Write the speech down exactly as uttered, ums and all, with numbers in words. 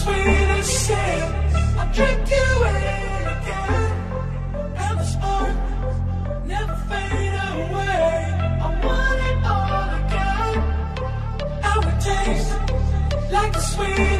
sweetest sin. I'll drink you in again, and the spark never fade away. I want it all again. Our taste like the sweet